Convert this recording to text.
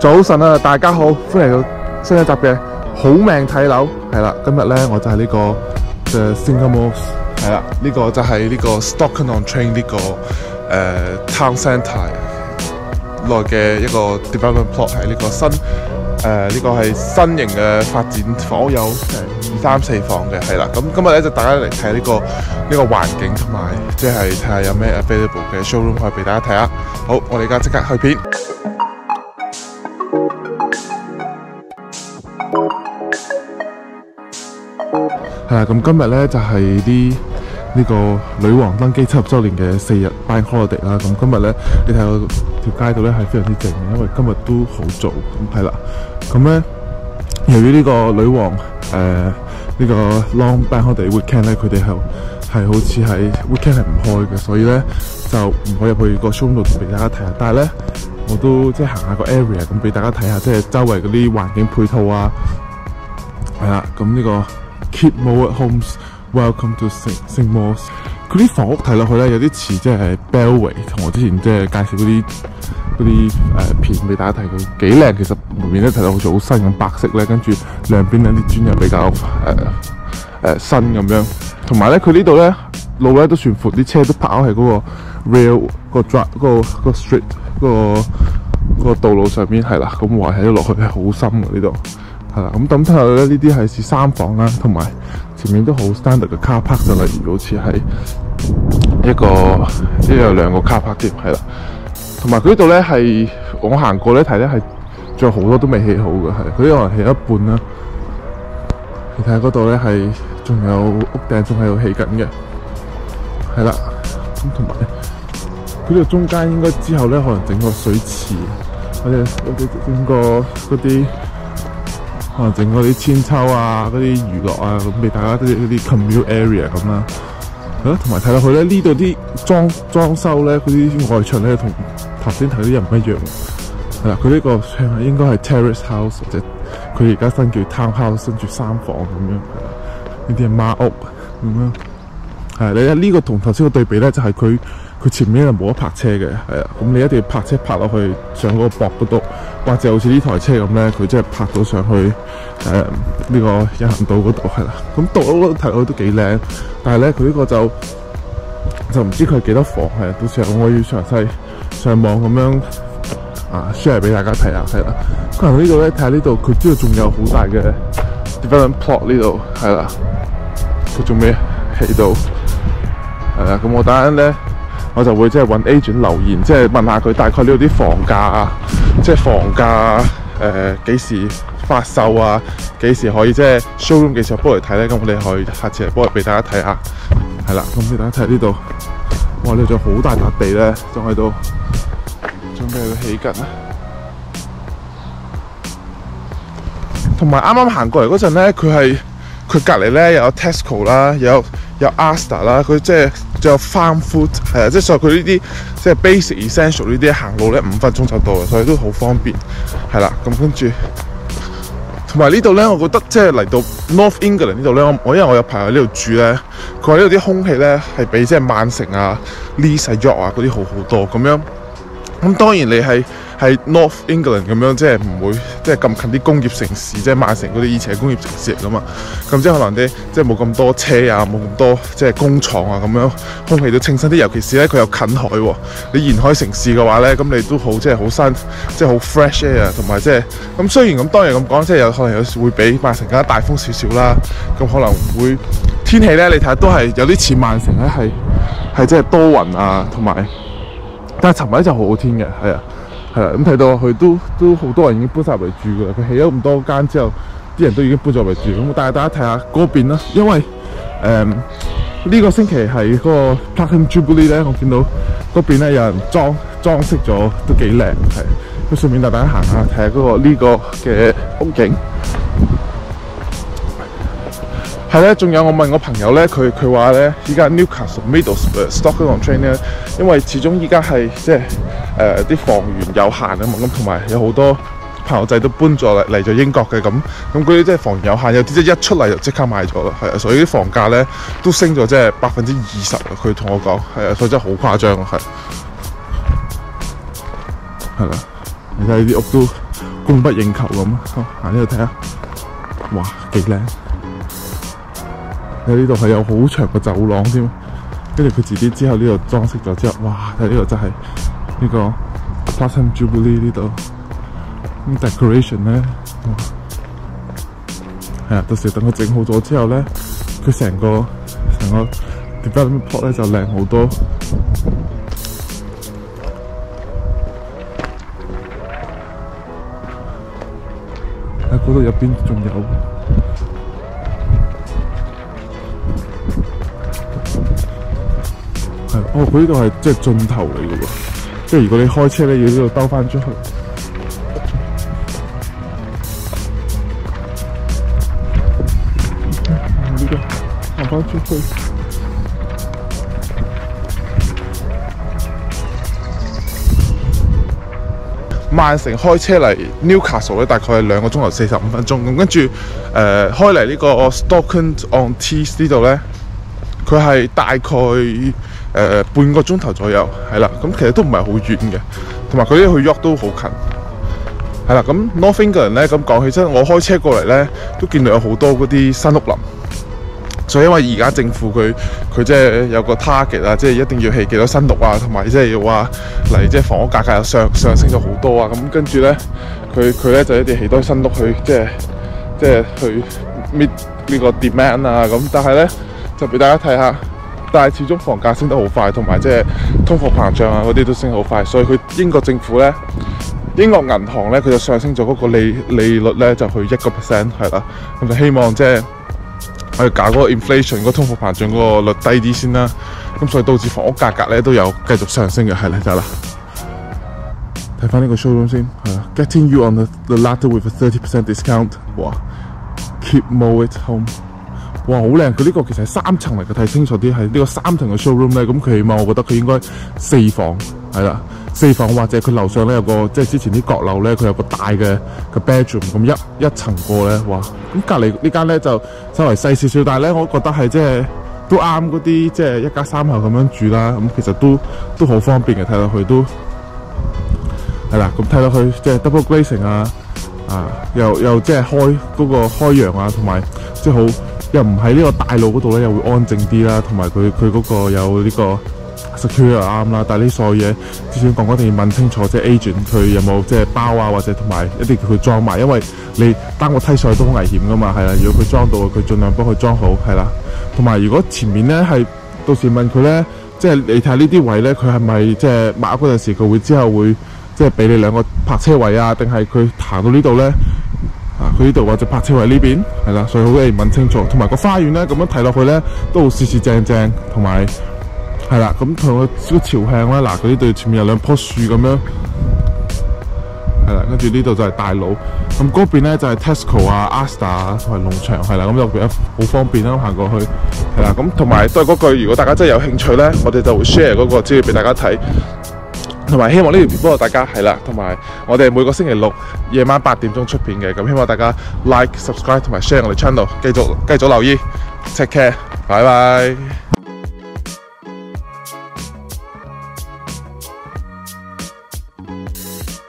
早晨啊，大家好，歡迎嚟到新一集嘅好命睇樓。係啦，今日咧我就係呢個嘅 Single Malls， 係啦，呢個就係呢個 Stockton-on-Trent 呢個Town Centre 內嘅一個 development plot， 係呢個新呢個係新型嘅發展房，有2、3、4房嘅，係啦。咁今日咧就大家嚟睇呢個環境，同埋即係睇下有咩 available 嘅 showroom 可以俾大家睇下。好，我哋而家即刻去片。係啦，咁今日咧就係呢個女王登基70週年嘅4日 Bank Holiday 啦。咁今日咧，你睇到條街道咧係非常之靜嘅，因為今日都好早。咁係啦，咁咧由於呢個女王呢個 Long Bank Holiday Weekend 咧，佢哋係好似喺 Weekend 係唔開嘅，所以咧就唔可以入去個 showroom 度俾大家睇下。但係咧，我都即係行下個 area 咁俾大家睇下，即係周圍嗰啲環境配套啊。係啦，咁呢個 Keep Moat Homes Welcome to St Malls。佢啲房屋睇落去咧有啲似即係 Bellway， 同我之前即係介紹嗰啲片俾大家睇，佢幾靚。其實門面咧睇到好似好新咁白色咧，跟住兩邊咧啲磚又比較新咁樣。同埋咧佢呢度咧路咧都算闊，啲車都泊喺嗰個 rail 個 drive 個 street 個道路上面。係啦，咁話睇到落去係好深嘅呢度。係啦，咁睇下咧，呢啲係似3房啦，同埋前面都好 standard 嘅 car park， 就例如好似係有2個 car park 添，係啦。同埋佢呢度咧係我行過咧睇咧係仲有好多都未起好嘅，係佢呢度係起一半啦。你睇下嗰度咧係仲有屋頂仲喺度起緊嘅，係啦。咁同埋佢呢度中間應該之後咧可能整個水池，或者整個嗰啲。可能整嗰啲千秋啊，嗰啲娛樂啊，咁俾大家嗰啲 commute area 咁啦。係咯，同埋睇落去咧，呢度啲裝修咧，嗰啲外牆咧，同頭先睇啲又唔一樣。係啦，佢呢個應該係 terrace house， 或者佢而家新叫 town house， 跟住3房咁樣。係啦，呢啲係孖屋咁樣。係你睇呢個同頭先個對比咧，就係佢前面係冇得泊車嘅，係啊，咁你一定要泊車泊落去上嗰個駁嗰度，或者好似呢台車咁咧，佢即係泊到上去呢個人行道嗰度，係啦。咁道路嗰度睇落去都幾靚，但係咧佢呢個就唔知佢係幾多房，係到時候我要詳細上網咁樣share 俾大家睇下，係啦。咁呢度咧睇下呢度，佢呢度仲有好大嘅 development plot 呢度，係啦，佢仲未起到，係啦。咁我等陣咧。我就會即係揾 agent 留言，即係問下佢大概呢度啲房價啊，即係房價幾時發售啊，幾時可以即係 showroom 幾時幫嚟睇咧？咁我哋可以下次嚟幫嚟俾大家睇下，係啦。咁俾大家睇呢度，哇！呢度仲好大笪地咧，仲喺度準備喺度起緊啊。同埋啱啱行過嚟嗰陣咧，佢隔離咧又有 Tesco 啦，有 Asda 啦，佢即係仲有 Farm Food， 係啊，即係所以佢呢啲即係 basic essential 呢啲行路咧5分鐘就到啦，所以都好方便，係啦。咁跟住同埋呢度咧，我覺得即係嚟到 North England 呢度咧，因為我有朋友喺呢度住咧，佢話呢度啲空氣咧係比即係曼城啊、Leeds 啊、York 啊嗰啲好好多咁樣。咁當然你係 North England 咁樣，即係唔會即係咁近啲工業城市，即係曼城嗰啲以前係工業城市嚟噶嘛。咁即係可能啲即係冇咁多車啊，冇咁多即係工廠啊，咁樣空氣都清新啲。尤其是咧佢又近海喎，你沿海城市嘅話咧，咁你都好即係好新，即係好 fresh air， 同埋即係咁。雖然咁當然咁講，即係有可能有時會比曼城更加大風少少啦。咁可能會天氣咧，你睇下都係有啲似曼城咧，係即係多雲啊，同埋。但係尋日就好好天嘅，係啊，咁睇到佢都好多人已經搬晒入嚟住㗎啦。佢起咗咁多間之後，啲人都已經搬咗入嚟住。咁我帶大家睇下嗰邊啦，因為呢個星期係嗰個 Platinum Jubilee 咧，我見到嗰邊咧有人裝飾咗，都幾靚，係。咁順便帶大家行下睇下嗰個呢個嘅風景。係咧，仲有我問我朋友咧，佢話咧，依家 Newcastle Middlesbrough Stockton-on-Trent 咧，因為始終依家係即係啲房源有限啊嘛，咁同埋有好多朋友仔都搬咗嚟咗英國嘅，咁嗰啲即係房源有限，有啲即係一出嚟就即刻賣咗啦，係啊，所以啲房價咧都升咗即係20%啊！佢同我講係啊，所以真係好誇張啊，係啦，你睇呢啲屋都供不應求咁。行呢度睇下，哇，幾靚！喺呢度係有好長嘅走廊添，跟住佢自己之後呢度裝飾咗之後，哇！睇呢度真係呢個 Platinum Jubilee 呢度decoration 咧，係啊！到時等佢整好咗之後咧，佢成個 development plot 咧就靚好多。喺嗰度入邊仲有。哦，佢呢度係即係盡頭嚟嘅喎，即係如果你開車咧，要呢度兜翻出去。呢個行翻出去。曼城開車嚟 Newcastle 咧，大概係2個鐘頭45分鐘。咁跟住開嚟呢個 Stockton-on-Tees 呢度咧，佢係大概半個鐘頭左右，係啦，咁其實都唔係好遠嘅，同埋佢呢去 York 都好近，係啦。咁 North England 咧，咁講起身，我開車過嚟咧，都見到有好多嗰啲新屋林，所以因為而家政府佢即係有個 target 啊，即係一定要起幾多新屋啊，同埋即係要話嚟即係房屋價格又上升咗好多啊，咁跟住咧，佢咧就一定起多新屋去即係去 meet 呢個 demand 啊，咁但係咧就俾大家睇下。但係始終房價升得好快，同埋即係通貨膨脹啊嗰啲都升好快，所以佢英國政府咧、英國銀行咧，佢就上升咗嗰個利率咧，就去1%係啦。咁就希望即係我哋搞嗰個 inflation 嗰個通貨膨脹嗰個率低啲先啦。咁所以導致房屋價格咧都有繼續上升嘅，係啦就啦。睇翻呢個 showroom 先，係啦 ，Getting you on the ladder with a 30% discount。哇 ，Keep Mow It Home。哇，好靚！佢呢個其實係3層嚟嘅，睇清楚啲係呢個3層嘅 showroom 咧。咁佢起碼我覺得佢應該4房係啦，4房或者佢樓上咧有個即係之前啲閣樓咧，佢有個大嘅bedroom 咁一層過咧，哇！咁隔離呢間咧就稍微細少少，但係咧我覺得係即係都啱嗰啲即係一家3口咁樣住啦。咁其實都好方便嘅，睇落去都係啦。咁睇落去即係 double glazing 又即係開嗰個開揚啊，同埋即係好。又唔喺呢個大路嗰度咧，又會安靜啲啦，同埋佢嗰個有呢個 secure 又啱啦。但係呢所有嘢之前講一定要問清楚，即係 agent 佢有冇即係包啊，或者同埋一定叫佢裝埋，因為你單個梯上去都好危險噶嘛，係啦。如果佢裝到，佢盡量幫佢裝好，係啦。同埋如果前面咧係到時問佢咧，即係你睇下呢啲位咧，佢係咪即係買嗰陣時佢會之後會即係俾你2個泊車位啊，定係佢行到呢度咧？佢呢度或者泊車位呢邊係啦，所以好嘅問清楚。同埋個花園咧，咁樣睇落去咧都好四四正正，同埋係啦。咁同個少朝向啦，嗱，佢呢度前面有2棵樹咁樣，係啦。跟住呢度就係大路，咁嗰邊咧就係 Tesco 啊、Asda 啊同埋農場係啦。咁就變得好方便啦，行過去係啦。咁同埋都係嗰句，如果大家真係有興趣咧，我哋就會 share 嗰個資料俾大家睇。同埋希望呢條片幫到大家係啦，同埋我哋每個星期6夜晚8點鐘出片嘅，咁希望大家 like、subscribe 同埋 share 我哋 channel，繼續留意 ，take care，拜拜。